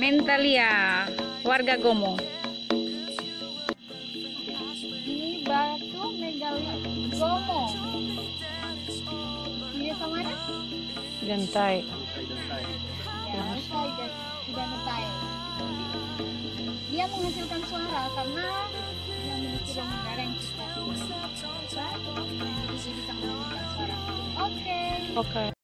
Mentalia, warga Gomo. Ini batu megali Gomo. Di desa mana? Gantai. Ya, Usai dan Udanutai. Dia menghasilkan suara karena dia memiliki longgar yang cukup tinggi. Jadi bisa menghasilkan suara. Oke. Oke.